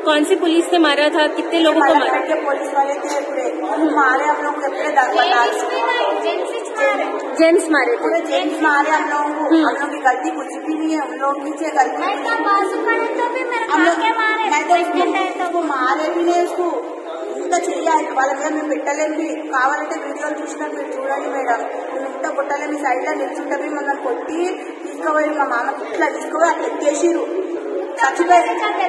कौन सी पुलिस ने मारा था, कितने लोगों को मारा? पुलिस वाले थे पूरे मारे हम लोग जेंट्स मारे पूरे जेंट्स मारे हम लोगों को। हम लोग की गलती कुछ भी नहीं है, उन लोगों की गलती वो मारे भी नहीं उसको ఇంత చెయ్యాలి వాళ్ళ మీద మేము పెట్టలేము కావాలంటే వీడియోలు చూసినా మీరు చూడండి మేడం మేము ఇంత కొట్టలేము సైడ్ లో నిల్చుంటే మమ్మల్ని కొట్టి తీసుకుపోయి మా మామకి ఇట్లా తీసుకుపోయి అట్లా ఎత్తేసిరు చచ్చిపోయి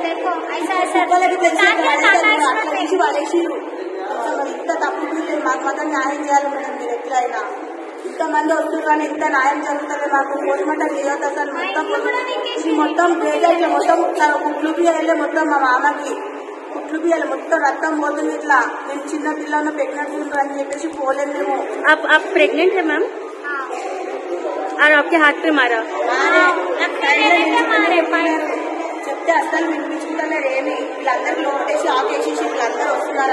అట్లా తీసి వాళ్ళేసిరు ఇంత తప్పు లేదు మాకు మాత్రం న్యాయం చేయాలి మేడం మీరు ఎట్లా అయినా ఇంతమంది వస్తున్నారు కానీ ఇంత న్యాయం జరుగుతుంది మాకు పోస్ట్మార్టం చేయొద్దు అసలు మొత్తం ఇట్లా మొత్తం కుట్లు బియ్యాలి మొత్తం మా మామకి कुట్లు बियाలి మొత్తం రక్తం పోతుంది ఇట్లా నేను చిన్న పిల్లను ప్రెగ్నెంట్ అని చెప్పేసి పోలేము మేము। आप प्रेग्नेंट है मैम? और आपके हाथ पे मारा? చెప్తే అసలు వినిపించుకుంటలేరు ఏమి వీళ్ళందరూ లోపేసి ఆకేసేసి వీళ్ళందరూ వస్తున్నారు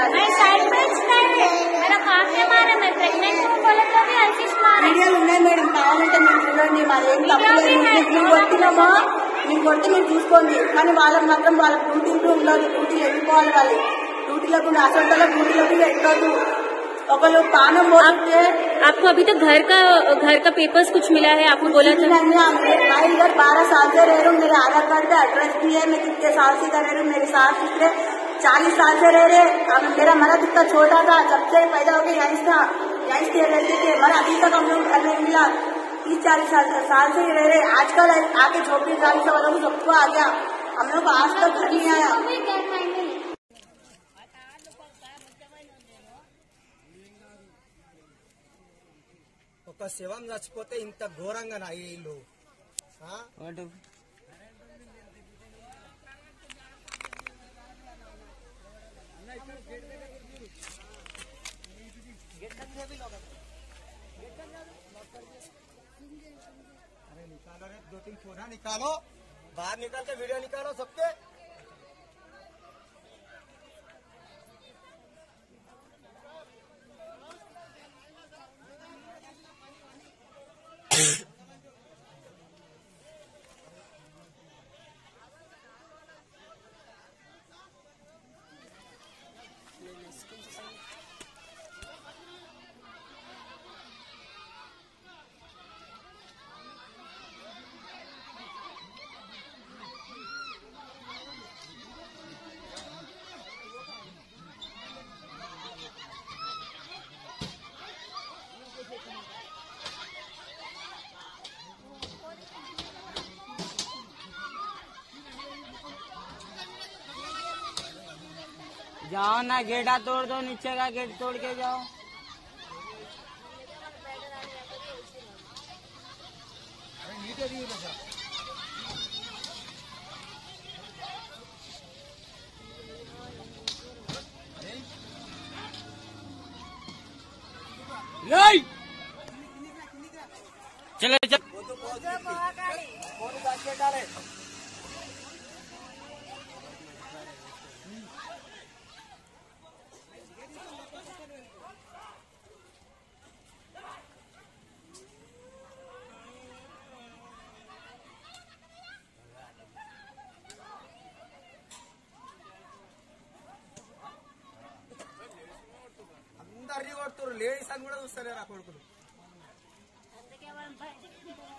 వీడియోలు ఉన్నాయి మేడం కావాలంటే మేము చూడండి మాదేం తప్పలేదు మేము కొట్టినామా మేము కొట్టి మీరు చూసుకోండి కానీ వాళ్ళకి మాత్రం వాళ్ళ డ్యూటీలు ఉండదు డ్యూటీ వెళ్ళిపోవాలి వాళ్ళు డ్యూటీలకు అసలు డ్యూటీలకు పెట్టదు ఒకళ్ళు పానం పోతే आपको अभी तक घर का पेपर्स कुछ मिला है? आपको बोला था मैं इधर 12 साल से रह रही हूँ, मेरे आधार कार्ड पे एड्रेस भी है, मैं कितने साल से इधर रह रही हूँ, मेरे साथ पिछले 40 साल से रह रहे। मेरा मर्द इतना छोटा था जब से पैदा होकर यहीं से रहते थे मगर अभी तक हम लोग घर नहीं मिला 30-40 साल से रह रहे। आजकल आके झोपड़ी गाड़ी से वालों को सबको आ गया हम लोग आज तक घर नहीं आया। ఒక శవం చచ్చిపోతే ఇంత ఘోరంగా నా ఇల్లు अरे निकालो रे 2-3 फोना निकालो बाहर निकाल के वीडियो निकालो सबके जाओ ना गेटा तोड़ दो नीचे का गेट तोड़ के जाओ। चले चल అందరినీ కొడుతున్నారు లేడీస్ అని కూడా చూస్తలేరు ఆ కొడుకులు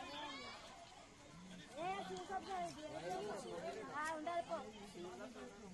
ఉండాలి